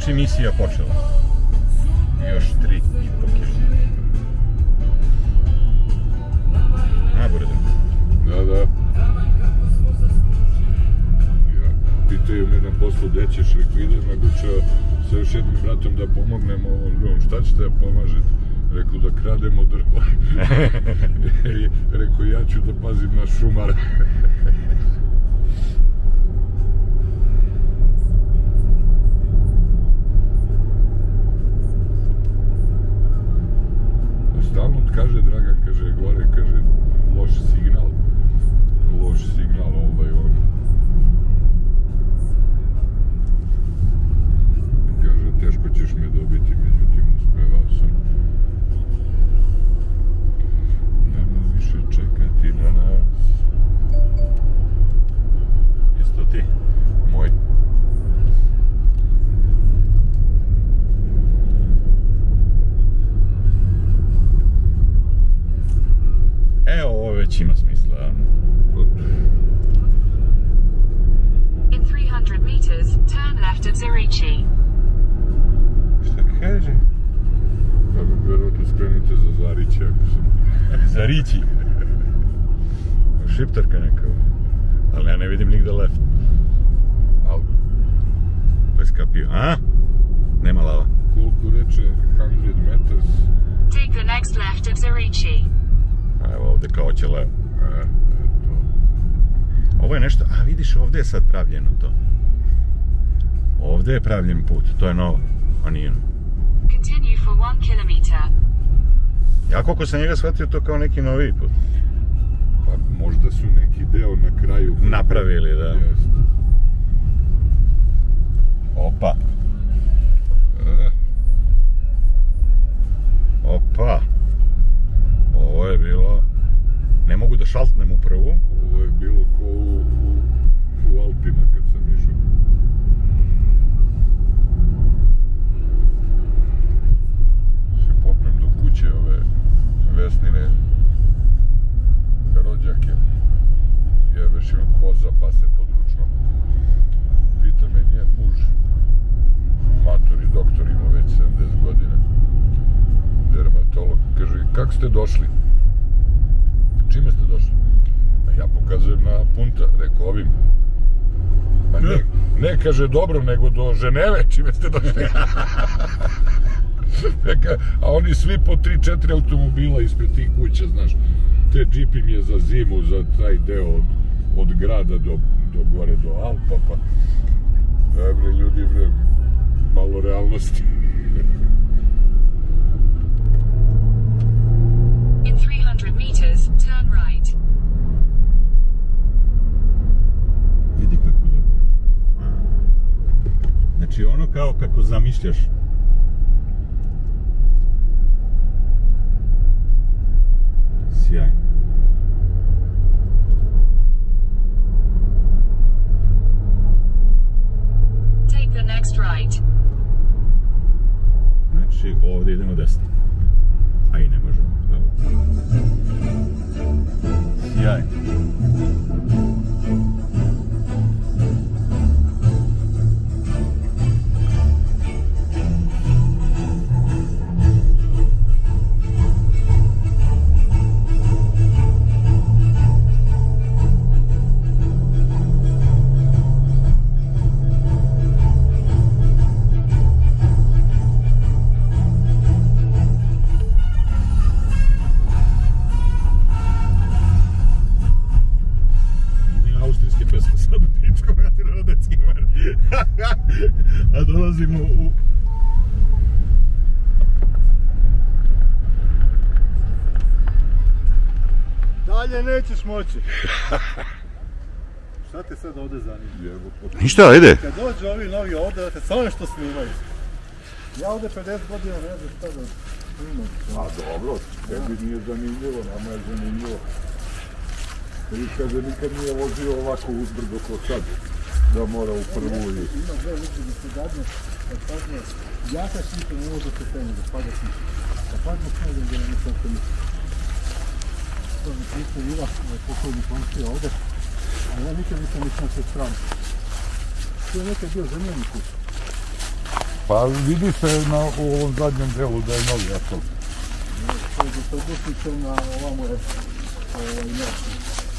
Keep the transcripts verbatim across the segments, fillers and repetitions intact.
znači misija počela. Još tri i po kilometra. Nabrzo. Da, da. Ja, pitaju me na poslu gde ćeš, rekao idem na Guča sa još jednim bratom da pomognemo ovom drugom. Šta ćete da pomažete? Rekao da krademo drvo. Rekao ja ću da pazim na šumara. Stalno kaže Dragan, kaže gore, kaže loš signal. Loš signal ovaj on. Kaže teško ćeš me dobiti, međutim uspevao sam. Nema više čekati na nas. Isto ti? Moj. Evo, ovo već ima smisla. In three hundred meters, turn left at Zarici. Šta kaže? Pa verovatno skrenite za Zarići, ako sam... Zarići. Šiptarka neka. Ali ja ne vidim nigde left. Al, Preskapio. A? Nema lava. koliko reče hundred meters? Take the next left at Zarici. Evo ovde kao će levo. E, eto. Ovo je nešto, a vidiš ovde je sad pravljeno to. Ovde je pravljen put, to je novo. A nije. Continue for one kilometer. Ja koliko sam njega shvatio to kao neki novi put. Pa možda su neki deo na kraju Napravili, da. Jest. Opa. E, Opa. Ovo je bilo... Ne mogu da šaltnem u prvu. ovo je bilo ko u, u, u Alpima kad sam išao. Se popnem do kuće ove Vesnine rođake. Jebeš ima koza pase pod ručnom. Pita me njen muž, maturi doktor, ima već sedamdeset godina, dermatolog, kaže, kako ste došli? Čime ste došli? A ja pokazujem na punta, rekao ovim. Ma ne, ne kaže dobro, nego do Ženeve, čime ste došli? Neka, a oni svi po tri četiri automobila ispred tih kuća, znaš. Te džip im je za zimu, za taj deo od, od grada do, do gore, do Alpa, pa... E, bre, ljudi, bre, malo realnosti. In three hundred meters, turn right. Vidi kako lepo. Znači ono kao kako zamišljaš. Sjajno. Take the next right. Znači ovdje idemo desno. A i ne možemo. Pravo. Sjajno. A dolazimo u... Dalje nećeš moći. Šta te sad ovdje zanima? Ništa, ajde. Kad dođu ovi novi ovdje, da te samo nešto snimaju. Ja ovdje pedeset godina ne znam šta da snimam. A dobro, tebi nije zanimljivo, nama je zanimljivo. I kada nikad nije vozio ovako uzbrdo ko sad, da mora u prvu i... Ima dve ljudi da se dadne, da padne, jaka šnipa ne može se penje, da pada šnipa. Da padne snegom da ne nisam se misli. To mi pristo Iva, moj pokojni komšija ovdje, a ja nikad nisam nisam se stranu. To je nekad bio zemljeni kuć. Pa vidi se na, u ovom zadnjem delu da je novi asfalt. To je dostičen na ovamo je ovaj nešto.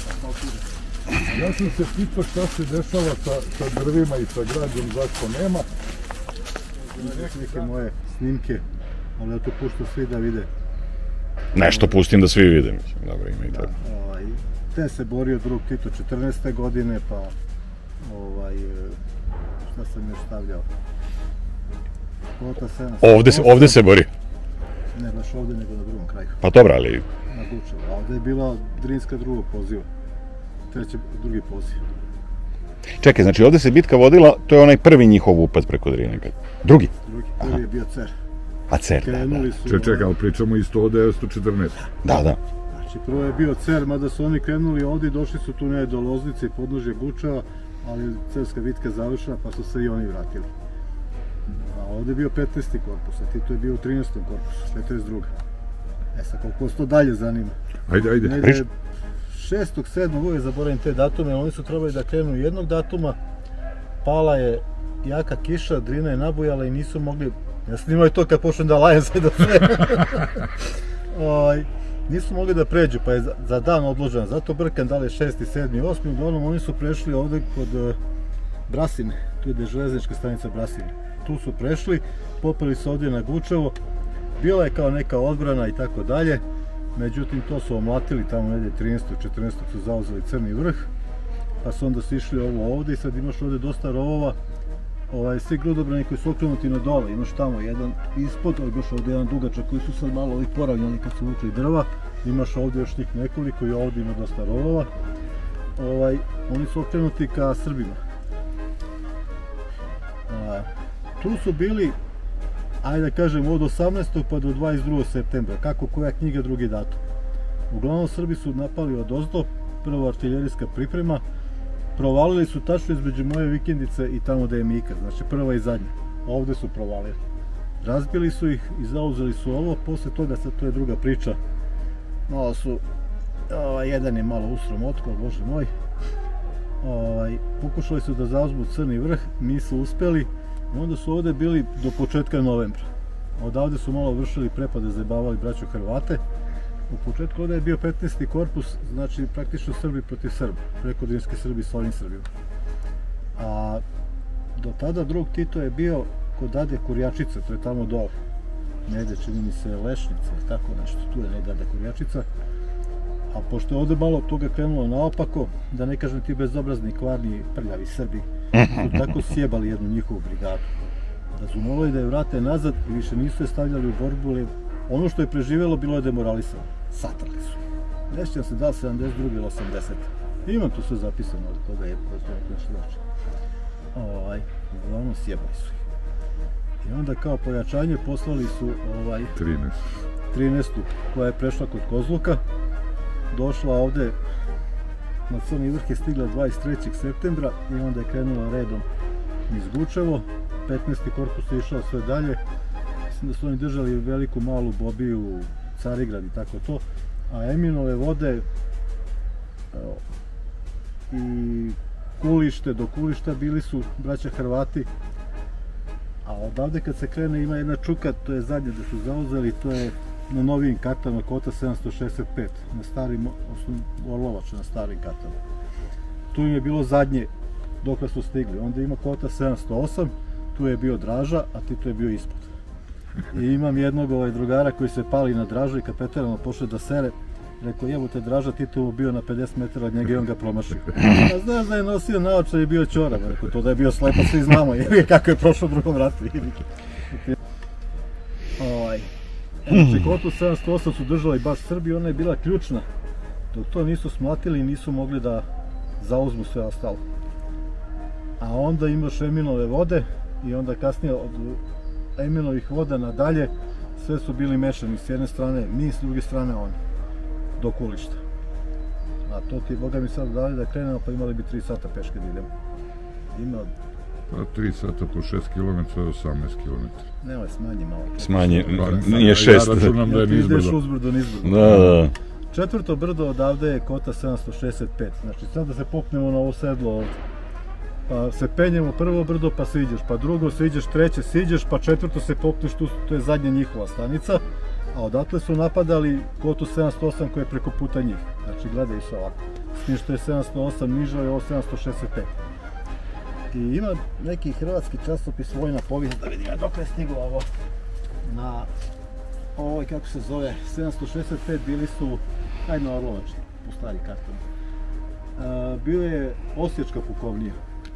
Ja sam se pitao šta se dešava sa, sa drvima i sa građom, zašto nema. Neke moje snimke, ali ja to puštam svi da vide. Nešto pustim da svi vide, mislim. Dobro, ima i tako. Ovaj, te se borio drug Tito četrnaeste godine, pa ovaj, šta sam još stavljao? Kota sedamsto osam. Ovde se, ovde se bori. Ne baš ovde, nego na drugom kraju. Pa dobro, ali... Na Gučevu. A ovde je bila Drinska drugog poziva. Treći, drugi poziv. Čekaj, znači ovde se bitka vodila, to je onaj prvi njihov upad preko Drine. Drugi? Drugi, prvi je bio Cer. A Cer, da, da. Krenuli su... Če, čekaj, ali pričamo isto o devetsto četrnaeste. Da, da. Znači, prvo je bio Cer, mada su oni krenuli ovdje i došli su tu ne do Loznice i podnožje Gučeva, ali Cerska bitka završena, pa su se i oni vratili. A ovdje je bio petnaesti korpus, a Tito je bio u trinaestom korpusu, četrdeset druga. E sad, koliko se to dalje zanima? Ajde, ajde. Negde šestog sedmog uvijek zaboravim te datume, oni su trebali da krenu jednog datuma, pala je jaka kiša, Drina je nabujala i nisu mogli, ja snimaju to kad počnem da lajem sve do sve, nisu mogli da pređu, pa je za dan odložen, zato brkam da li je šesti, sedmi, osmi, uglavnom oni su prešli ovdje kod Brasine, tu je železnička stanica Brasine, tu su prešli, popeli su ovdje na Gučevo, bila je kao neka odbrana i tako dalje, međutim to su omlatili tamo negdje trinaestog četrnaestog su zauzeli Crni vrh, pa su onda su išli ovo ovdje i sad imaš ovdje dosta rovova, ovaj, svi grudobrani koji su okrenuti na dole, imaš tamo jedan ispod, imaš ovdje jedan dugačak koji su sad malo ovih poravljali kad su vukli drva, imaš ovdje još njih nekoliko i ovdje ima dosta rovova, ovaj, oni su okrenuti ka Srbima. A, tu su bili, ajde da kažem, od osamnaestog pa do dvadeset drugog septembra, kako koja knjiga, drugi datum. Uglavnom Srbi su napali od ozdo, prvo artiljerijska priprema, provalili su tačno između moje vikendice i tamo da je Mika, znači prva i zadnja. Ovdje su provalili. Razbili su ih i zauzeli su ovo, posle toga sad to je druga priča. Malo su, ovaj, jedan je malo usrom otkol, bože moj. Ovaj, pokušali su da zauzmu Crni vrh, nisu uspjeli. Onda su ovdje bili do početka novembra. Odavde su malo vršili prepade, zajebavali braću Hrvate. U početku ovdje je bio petnaesti korpus, znači praktično Srbi protiv Srba, preko Drinske Srbi s ovim Srbima. A do tada drug Tito je bio kod Dade Kurjačica, to je tamo dole. Negdje čini mi se Lešnica, tako nešto, tu je ne Dada Kurjačica. A pošto je ovdje malo toga krenulo naopako, da ne kažem ti bezobrazni, kvarni, prljavi Srbi, su tako sjebali jednu njihovu brigadu. Da su morali da je vrate nazad i više nisu je stavljali u borbu, ono što je preživjelo bilo je demoralisano. Satrali su. Ne sjećam se da li sedamdeset druge ili osamdesete. Imam tu sve zapisano od toga je nešto znači. Ovaj, uglavnom sjebali su ih. I onda kao pojačanje poslali su ovaj trinaestu koja je prešla kod Kozluka. Došla ovdje na Crni vrh, je stigla dvadeset trećeg septembra i onda je krenula redom iz Gučevo. petnaesti korpus je išao sve dalje. Mislim da su oni držali veliku malu Bobiju, Carigrad i tako to. A Eminove vode evo, i Kulište, do Kulišta bili su braća Hrvati. A odavde kad se krene ima jedna čuka, to je zadnje da su zauzeli, to je na novijim kartama kota sedamsto šezdeset pet, na starim, Orlovača na starim kartama. Tu im je bilo zadnje dokle su stigli, onda ima kota sedamsto osam, tu je bio Draža, a Tito je bio ispod. I imam jednog ovaj, drugara koji se pali na Dražu i kad Peterano pošle da sere, rekao jebote Draža, Tito bio na pedeset metara od njega i on ga promašio. A znaš da je nosio naočar i bio ćorav, rekao to da je bio slepo, svi znamo, jer kako je prošao u drugom ratu. Ovaj. Znači, kotu sedamsto osam su držali baš Srbi, ona je bila ključna. Dok to nisu smlatili, nisu mogli da zauzmu sve ostalo. A onda imaš Eminove vode i onda kasnije od Eminovih voda nadalje sve su bili mešani, s jedne strane mi, s druge strane oni, do Kulišta. A to ti, boga mi sad dali da krenemo, pa imali bi tri sata peške da idemo. Ima... Pa tri sata po šest kilometara je osamnaest kilometara. Nemoj, smanji malo. Smanji, nije šest. Ja računam da je nizbrdo. Ideš uzbrdo, nizbrdo. Da, da. Četvrto brdo odavde je kota sedamsto šezdeset pet. Znači sad da se popnemo na ovo sedlo ovdje. Pa se penjemo prvo brdo pa siđeš, pa drugo siđeš, treće siđeš, pa četvrto se popneš, tu, to je zadnja njihova stanica. A odatle su napadali kotu sedamsto osam koja je preko puta njih. Znači gledaju se ovako. S tim što je sedamsto osam niža i ovo sedamsto šezdeset pet. I ima neki hrvatski časopis Vojna povijest, da vidim dok je stiglo ovo. Na ovoj, kako se zove, sedamsto šezdeset pet bili su, ajde na Orlovački, u stari karton. Uh, bio je Osječka pukovnija.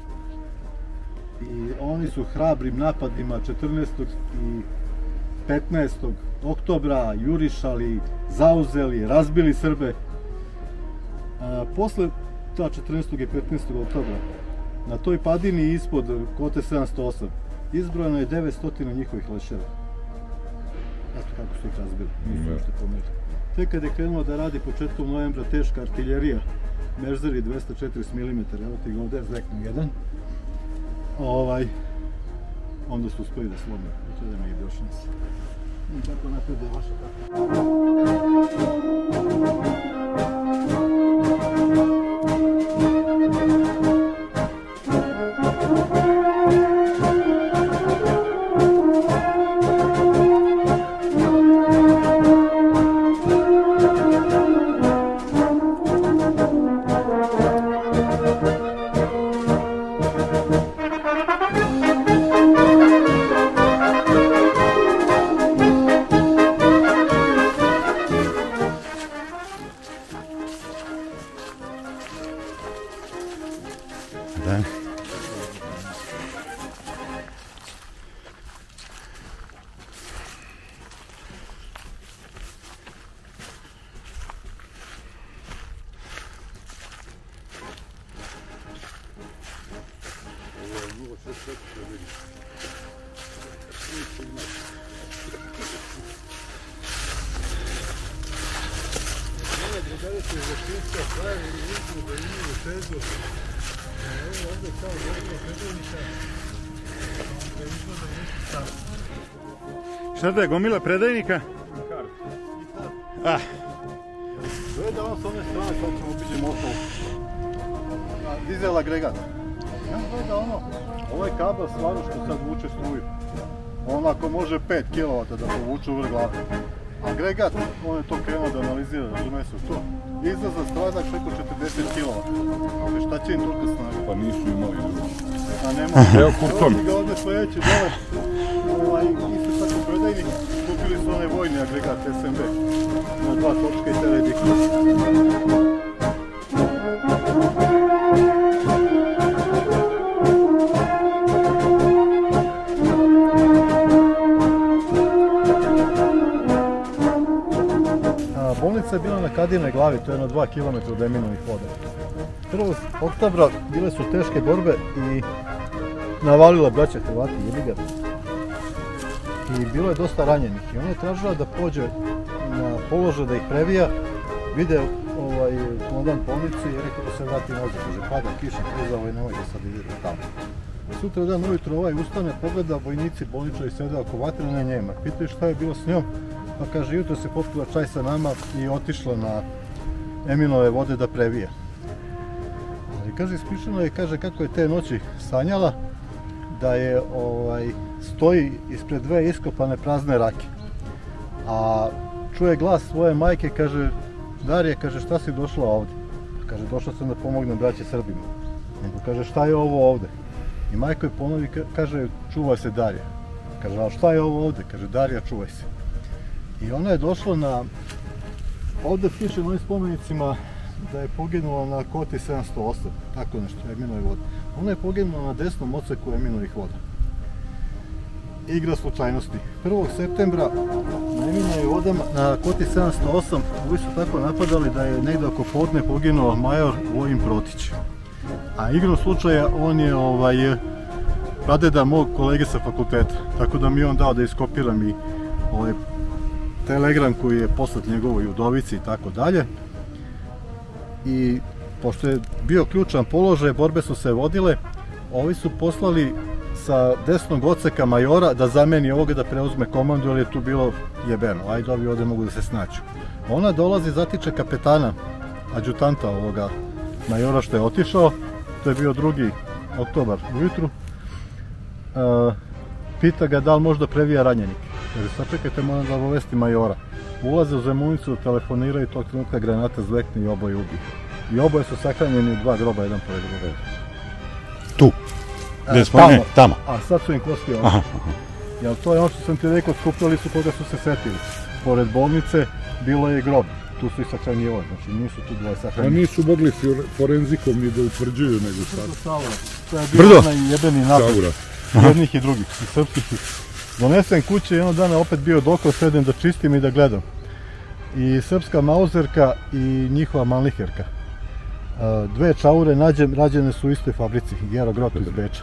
I oni su hrabrim napadima četrnaestog i petnaestog oktobra jurišali, zauzeli, razbili Srbe. A, posle ta četrnaestog i petnaestog oktobra na toj padini ispod kote sedamsto osam izbrojeno je devetsto njihovih leševa. Eto kako su ih razbili, nisu uopšte pomerili. Tek kad je krenulo da radi početkom novembra teška artiljerija, Merzeri dvesta četrdeset milimetara, evo ti ga ovdje zveknu jedan, ovaj, onda su uspeli da slome, to da mi je bio šans. I tako napred je vaša tako. Šta da je gomila predajnika? Ah. Gleda on s one strane kako ćemo obiđe motor. Dizel agregat. Ja gleda ono, ovaj kabel stvarno što sad vuče struju. On ako može pet kilovata da povuče u vrh glave. Agregat, on je to krenuo da analizira, razume se što. Izlazna stranak preko četrdeset kilovata. Ali šta će im toliko snaga? Pa nisu imali drugo. A nema. Evo kurton. Evo ga ovdje sledeći dole. Ovaj, isto tako predajnik. Kupili su onaj vojni agregat S M B. Na dva točka i teledik. Bolnica je bila na Kadinoj glavi, to je na dva kilometra od Eminovih voda. prvog oktobra bile su teške borbe i navalila braća Hrvati jebiga. I bilo je dosta ranjenih i ona je tražila da pođe na položaj da ih previja. Vide ovaj komandant bolnice i je rekao da se vrati nazad, kaže pada kiša, klizavo i nemojte sad idete tamo. Sutra dan ujutro ovaj ustane, pogleda, vojnici bolničari sede oko vatre, ne njema. Pitaju šta je bilo s njom. Pa kaže, jutro se popila čaj sa nama i otišla na Eminove vode da previja. Ali kaže, ispričano je, kaže kako je te noći sanjala da je ovaj, stoji ispred dve iskopane prazne rake. A čuje glas svoje majke, kaže, Darija, kaže, šta si došla ovdje? Kaže, došla sam da pomognem braće Srbima. Nego kaže, šta je ovo ovdje? I majka je ponovi, kaže, čuvaj se Darija. Kaže, a šta je ovo ovdje? Kaže, Darija, čuvaj se. I ona je došla na, ovdje piše na ovim spomenicima da je poginula na koti sedamsto osam, tako nešto, Eminove vode. Ona je poginula na desnom odseku Eminovih voda. Igra slučajnosti. prvog septembra na Eminovim vodama, na koti sedamsto osam, ovi su tako napadali da je negdje oko podne poginuo major Vojin Protić. A igrom slučaja on je ovaj, pradeda mog kolege sa fakulteta, tako da mi je on dao da iskopiram i ovaj, telegram koji je poslat njegovoj udovici i tako dalje. I pošto je bio ključan položaj, borbe su se vodile, ovi su poslali sa desnog odseka majora da zameni ovoga da preuzme komandu, jer je tu bilo jebeno, ajde ovi ovdje mogu da se snađu. Ona dolazi, zatiče kapetana, adjutanta ovoga majora što je otišao, to je bio drugi oktobar ujutru. Uh, pita ga da li možda previja ranjenik. Kaže, sačekajte, moram da obavesti majora. Ulaze u Zemunicu, telefoniraju, tog trenutka granata zvekne i oboje ubiju. I oboje su sahranjeni u dva groba, jedan pored drugog. Tu? Gdje E, smo? tamo. Ne, tamo. A sad su im kosti ovdje. Aha, aha. Jel to je ono što sam ti rekao, skupljali su koga su se setili. Pored bolnice bilo je i grob. Tu su i sahranjivali, znači nisu tu dvoje A sahranjivali. nisu mogli for- forenzikom ni da utvrđuju nego sad. Brdo Saura. To je bio Brdo? onaj jebeni napad. Saura. Jednih i drugih, i srpskih. Donesem kuće i jednog dana opet bio dokle, sedem da čistim i da gledam. I srpska mauzerka i njihova manliherka. Dve čaure nađem, rađene su u istoj fabrici, Gero Grot iz Beča.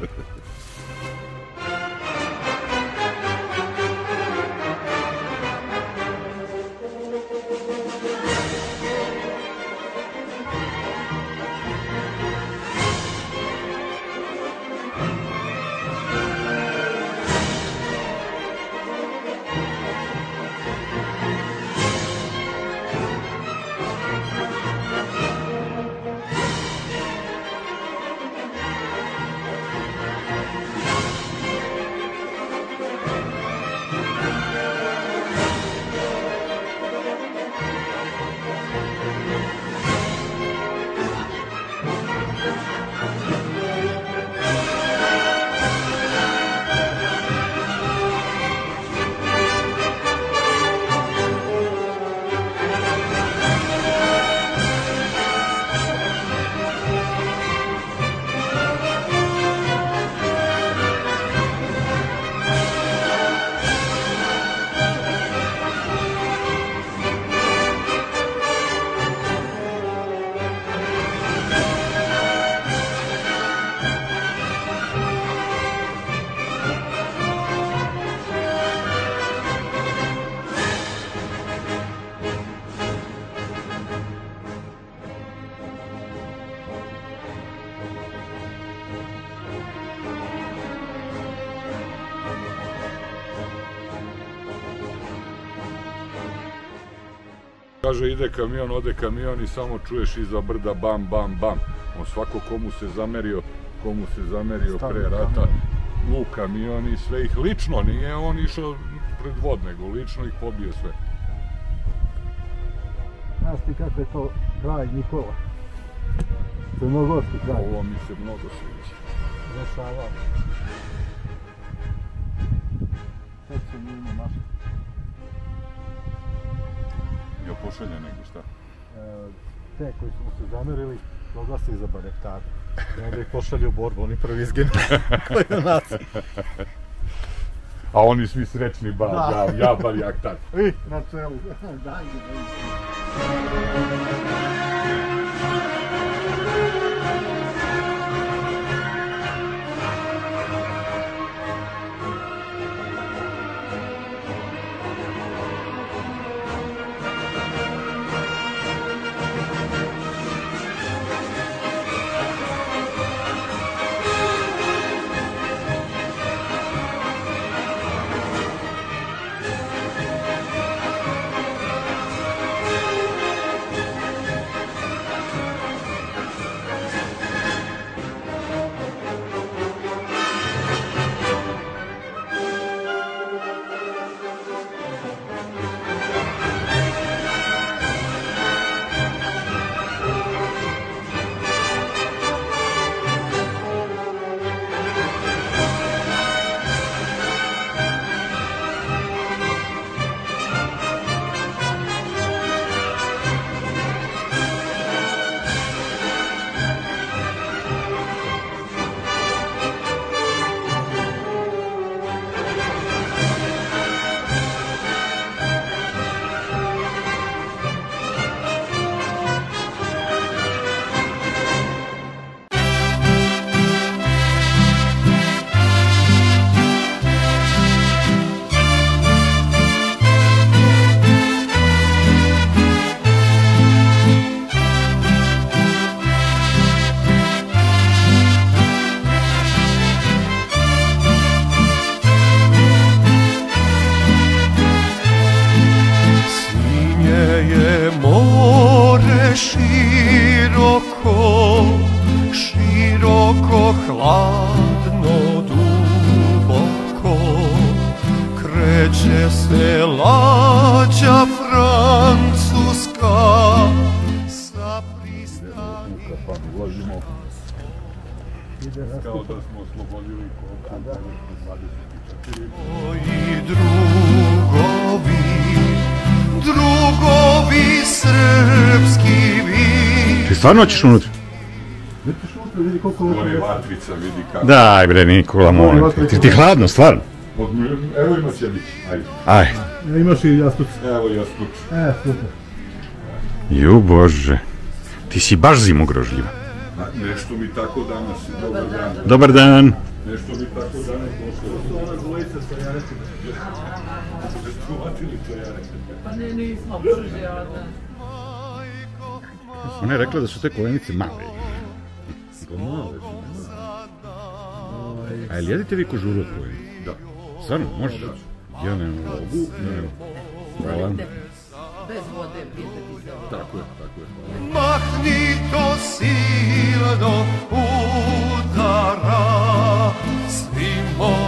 Kaže, ide kamion, ode kamion i samo čuješ iza brda bam, bam, bam. On svako komu se zamerio, komu se zamerio pre rata u kamion i sve ih lično, nije on išao pred vod, nego lično ih pobije sve. Znaš ti kako je to kraj Nikola? Crnogorski kraj. Ovo mi se mnogo sviđa. Dešava. Sad su mi ima maša. Jo pošalje nego šta? E, te koji su mu se zamerili, proglase iza barektara. I onda ih pošalju u borbu, oni prvi izginu. Koji junaci. A oni svi srećni, ba, Da. ja, ja bar jak tak. I, na čelu. Daj mi, daj mi. hladno duboko kreće se lađa francuska sa pristani. Pa ulazimo kao da smo oslobodili koliko dvadeset četiri. I drugovi, drugovi srpski vi. Ti stvarno hoćeš unutra? Vidiš unutra, vidi koliko Gore lepo. vatrica, vidi kako. Daj bre Nikola, molim te. Ti ti hladno, stvarno? Evo ima će biti, ajde. Aj. E, imaš i jastuc. Evo i jastuc. E, super. Ju bože. Ti si baš zimogrožljiva. Nešto mi tako danas, dobar dan. Dobar dan. Nešto mi tako danas došlo. Ove dvojice stojareke. Ste uvatili to ja rekao. Pa ne, nismo brže od nas. Ona je rekla da su te kolenice male. Male su. A jel jedite vi kožuru od kolenice? Da. Stvarno, možeš? Ja ne mogu, ne mogu. Hvala. Bez vode pijete ti se. Tako je, tako je. Mahni to silno udara svim